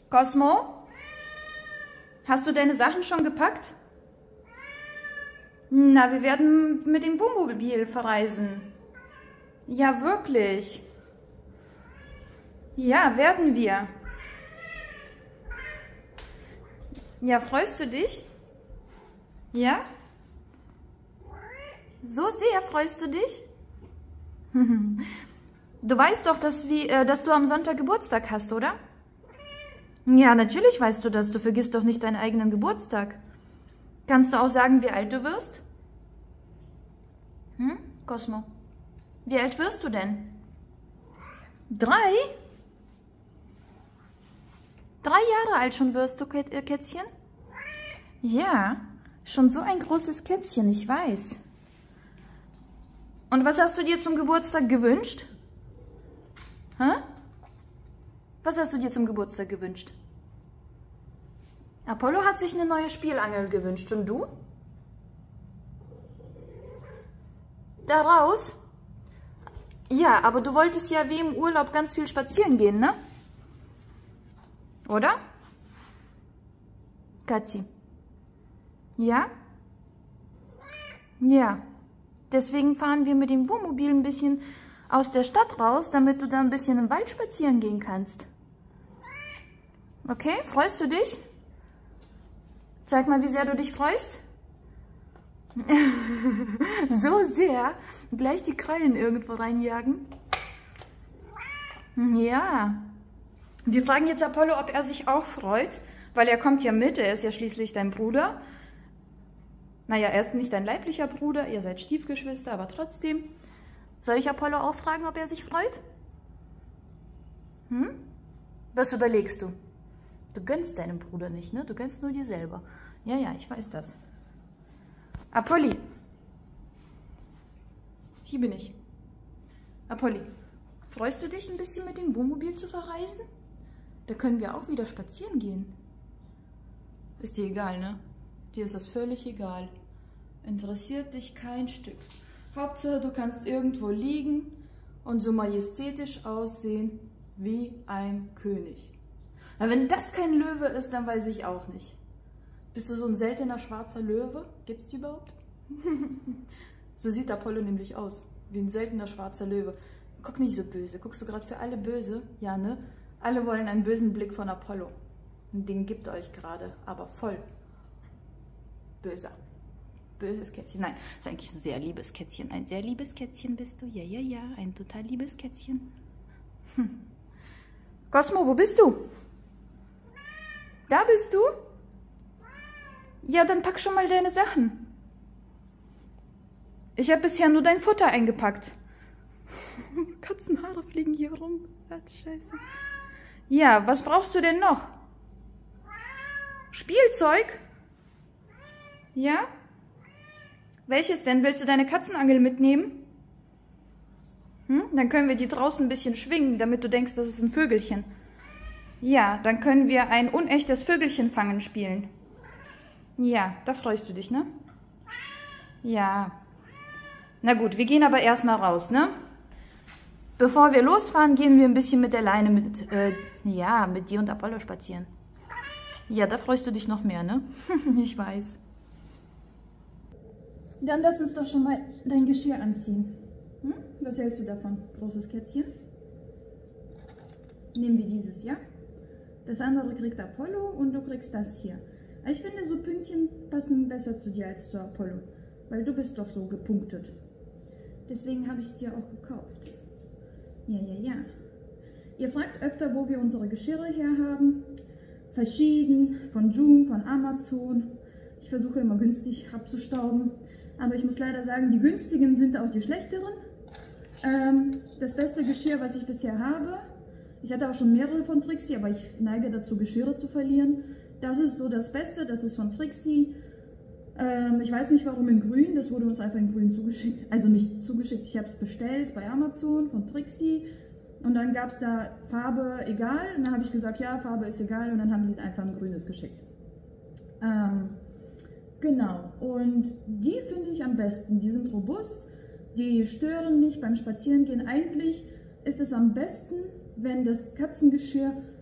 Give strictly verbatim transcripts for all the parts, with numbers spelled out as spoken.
Cosmo? Hast du deine Sachen schon gepackt? Na, wir werden mit dem Wohnmobil verreisen. Ja, wirklich. Ja, werden wir. Ja, freust du dich? Ja? So sehr freust du dich? Du weißt doch, dass, wir, äh, dass du am Sonntag Geburtstag hast, oder? Ja, natürlich weißt du das. Du vergisst doch nicht deinen eigenen Geburtstag. Kannst du auch sagen, wie alt du wirst? Hm, Cosmo? Wie alt wirst du denn? Drei? Drei Jahre alt schon wirst du, Kätzchen? Ja, schon so ein großes Kätzchen, ich weiß. Und was hast du dir zum Geburtstag gewünscht? Hä? Was hast du dir zum Geburtstag gewünscht? Apollo hat sich eine neue Spielangel gewünscht. Und du? Daraus? Ja, aber du wolltest ja wie im Urlaub ganz viel spazieren gehen, ne? Oder? Katzi? Ja? Ja. Deswegen fahren wir mit dem Wohnmobil ein bisschen aus der Stadt raus, damit du da ein bisschen im Wald spazieren gehen kannst. Okay, freust du dich? Zeig mal, wie sehr du dich freust. So sehr. Gleich die Krallen irgendwo reinjagen. Ja. Wir fragen jetzt Apollo, ob er sich auch freut, weil er kommt ja mit, er ist ja schließlich dein Bruder. Naja, er ist nicht dein leiblicher Bruder, ihr seid Stiefgeschwister, aber trotzdem. Soll ich Apollo auch fragen, ob er sich freut? Hm? Was überlegst du? Du gönnst deinem Bruder nicht, ne? Du gönnst nur dir selber. Ja, ja, ich weiß das. Apolli. Hier bin ich. Apolli, freust du dich ein bisschen mit dem Wohnmobil zu verreisen? Da können wir auch wieder spazieren gehen. Ist dir egal, ne? Dir ist das völlig egal. Interessiert dich kein Stück. Hauptsache, du kannst irgendwo liegen und so majestätisch aussehen wie ein König. Na, wenn das kein Löwe ist, dann weiß ich auch nicht. Bist du so ein seltener schwarzer Löwe? Gibt's die überhaupt? So sieht Apollo nämlich aus, wie ein seltener schwarzer Löwe. Guck nicht so böse. Guckst du gerade für alle böse? Ja, ne? Alle wollen einen bösen Blick von Apollo. Und den gibt euch gerade, aber voll böser. Böses Kätzchen. Nein, ist eigentlich ein sehr liebes Kätzchen. Ein sehr liebes Kätzchen bist du. Ja, ja, ja. Ein total liebes Kätzchen. Hm. Cosmo, wo bist du? Da bist du? Ja, dann pack schon mal deine Sachen. Ich habe bisher nur dein Futter eingepackt. Katzenhaare fliegen hier rum. Das Scheiße. Ja, was brauchst du denn noch? Spielzeug? Ja? Welches denn? Willst du deine Katzenangel mitnehmen? Hm? Dann können wir die draußen ein bisschen schwingen, damit du denkst, das ist ein Vögelchen. Ja, dann können wir ein unechtes Vögelchen fangen spielen. Ja, da freust du dich, ne? Ja. Na gut, wir gehen aber erstmal raus, ne? Bevor wir losfahren, gehen wir ein bisschen mit der Leine mit, äh, ja, mit dir und Apollo spazieren. Ja, da freust du dich noch mehr, ne? Ich weiß. Dann lass uns doch schon mal dein Geschirr anziehen. Hm? Was hältst du davon, großes Kätzchen? Nehmen wir dieses, ja? Das andere kriegt Apollo und du kriegst das hier. Ich finde, so Pünktchen passen besser zu dir als zu Apollo, weil du bist doch so gepunktet. Deswegen habe ich es dir auch gekauft. Ja, ja, ja. Ihr fragt öfter, wo wir unsere Geschirre herhaben. Verschieden, von Joom, von Amazon. Ich versuche immer günstig abzustauben. Aber ich muss leider sagen, die günstigen sind auch die schlechteren. Ähm, das beste Geschirr, was ich bisher habe, ich hatte auch schon mehrere von Trixie, aber ich neige dazu, Geschirre zu verlieren. Das ist so das Beste, das ist von Trixie. Ähm, ich weiß nicht, warum in grün, das wurde uns einfach in grün zugeschickt. Also nicht zugeschickt, ich habe es bestellt bei Amazon von Trixie. Und dann gab es da Farbe egal. Und dann habe ich gesagt, ja, Farbe ist egal. Und dann haben sie einfach ein grünes geschickt. Ähm, genau. Und die finde ich am besten. Die sind robust, die stören nicht beim Spazierengehen. Eigentlich ist es am besten, wenn das Katzengeschirr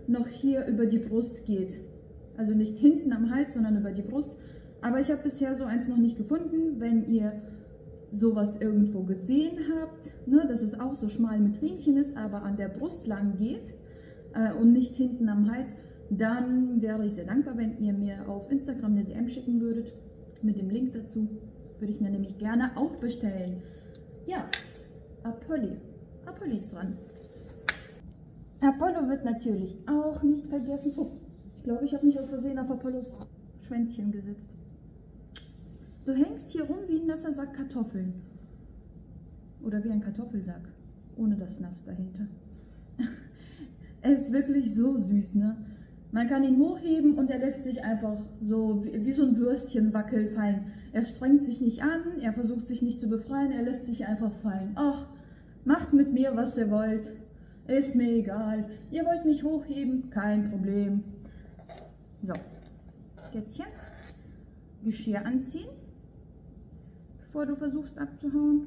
noch hier über die Brust geht. Also nicht hinten am Hals, sondern über die Brust. Aber ich habe bisher so eins noch nicht gefunden. Wenn ihr sowas irgendwo gesehen habt, ne, dass es auch so schmal mit Riemchen ist, aber an der Brust lang geht äh, und nicht hinten am Hals, dann wäre ich sehr dankbar, wenn ihr mir auf Instagram eine D M schicken würdet mit dem Link dazu. Würde ich mir nämlich gerne auch bestellen. Ja, Apolli. Apolli ist dran. Apollo wird natürlich auch nicht vergessen. Oh, ich glaube, ich habe mich aus Versehen auf Apollos Schwänzchen gesetzt. Du hängst hier rum wie ein nasser Sack Kartoffeln. Oder wie ein Kartoffelsack. Ohne das Nass dahinter. Er ist wirklich so süß, ne? Man kann ihn hochheben und er lässt sich einfach so wie, wie so ein Würstchen wackeln fallen. Er strengt sich nicht an, er versucht sich nicht zu befreien, er lässt sich einfach fallen. Ach, macht mit mir, was ihr wollt. Ist mir egal. Ihr wollt mich hochheben? Kein Problem. So, Kätzchen. Geschirr anziehen, bevor du versuchst abzuhauen.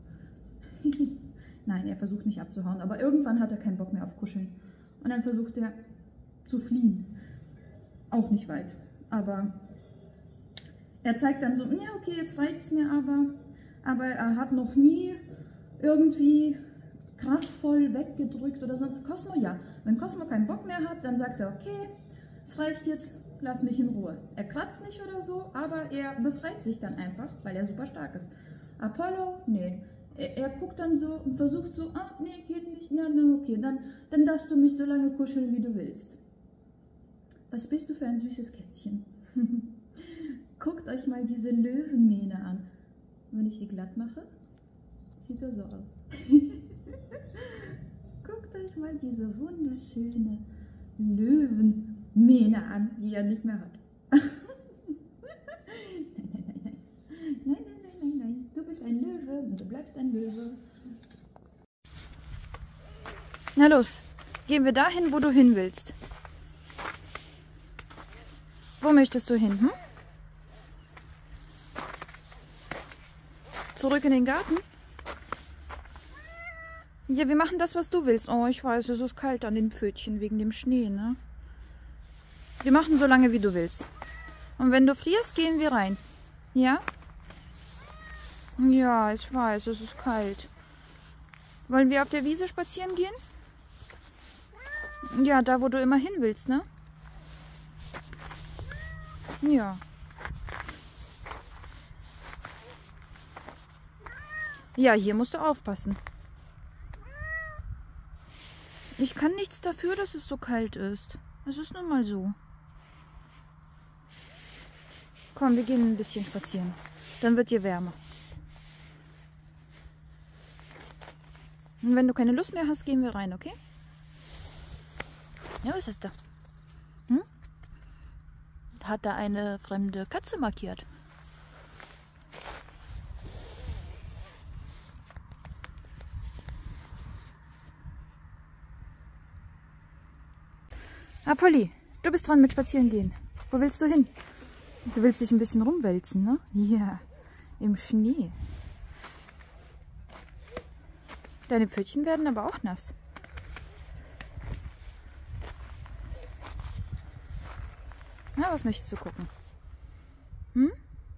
Nein, er versucht nicht abzuhauen, aber irgendwann hat er keinen Bock mehr auf Kuscheln. Und dann versucht er zu fliehen. Auch nicht weit, aber er zeigt dann so, ja okay, jetzt reicht's mir aber. Aber er hat noch nie irgendwie kraftvoll weggedrückt oder sonst. Cosmo ja. Wenn Cosmo keinen Bock mehr hat, dann sagt er, okay, es reicht jetzt, lass mich in Ruhe. Er kratzt nicht oder so, aber er befreit sich dann einfach, weil er super stark ist. Apollo, nee. Er, er guckt dann so und versucht so, ah, nee, geht nicht, na, na, okay, dann, dann darfst du mich so lange kuscheln, wie du willst. Was bist du für ein süßes Kätzchen? Guckt euch mal diese Löwenmähne an. Wenn ich die glatt mache, sieht er so aus. Guckt euch mal diese wunderschöne Löwenmähne an, die er nicht mehr hat. Nein, nein, nein, nein. Nein, nein, nein, nein, nein. Du bist ein Löwe und du bleibst ein Löwe. Na los, gehen wir dahin, wo du hin willst. Wo möchtest du hin, hm? Zurück in den Garten? Ja, wir machen das, was du willst. Oh, ich weiß, es ist kalt an den Pfötchen wegen dem Schnee, ne? Wir machen so lange, wie du willst. Und wenn du frierst, gehen wir rein. Ja? Ja, ich weiß, es ist kalt. Wollen wir auf der Wiese spazieren gehen? Ja, da, wo du immer hin willst, ne? Ja. Ja, hier musst du aufpassen. Ich kann nichts dafür, dass es so kalt ist. Es ist nun mal so. Komm, wir gehen ein bisschen spazieren. Dann wird dir wärmer. Und wenn du keine Lust mehr hast, gehen wir rein, okay? Ja, was ist da? Hm? Hat da eine fremde Katze markiert? Ah, Polly, du bist dran mit Spazieren gehen. Wo willst du hin? Du willst dich ein bisschen rumwälzen, ne? Ja, im Schnee. Deine Pfötchen werden aber auch nass. Na, was möchtest du gucken? Hm?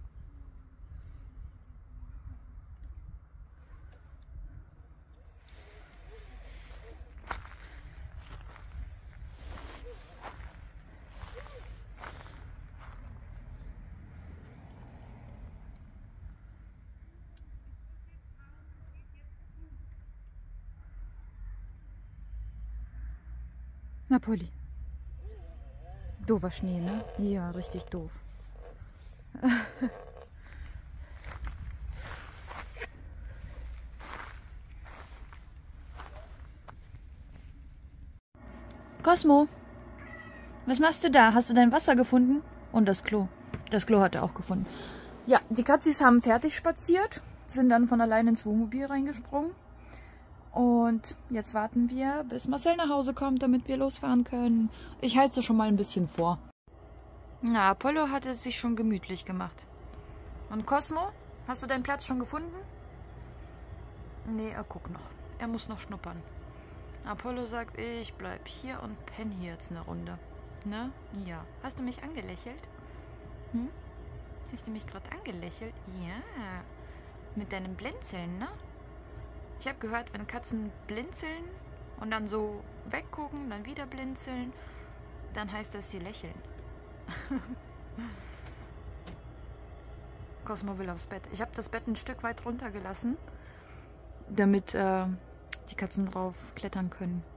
Na, Polly. Doofer Schnee, ne? Ja, richtig doof. Cosmo, was machst du da? Hast du dein Wasser gefunden? Und das Klo. Das Klo hat er auch gefunden. Ja, die Katzis haben fertig spaziert, sind dann von allein ins Wohnmobil reingesprungen. Und jetzt warten wir, bis Marcel nach Hause kommt, damit wir losfahren können. Ich halte es schon mal ein bisschen vor. Na, Apollo hat es sich schon gemütlich gemacht. Und Cosmo, hast du deinen Platz schon gefunden? Nee, er guckt noch. Er muss noch schnuppern. Apollo sagt, ich bleib hier und penne hier jetzt eine Runde. Ne? Ja. Hast du mich angelächelt? Hm? Hast du mich gerade angelächelt? Ja. Mit deinem Blinzeln, ne? Ich habe gehört, wenn Katzen blinzeln und dann so weggucken, dann wieder blinzeln, dann heißt das, sie lächeln. Cosmo will aufs Bett. Ich habe das Bett ein Stück weit runtergelassen, damit äh, die Katzen drauf klettern können.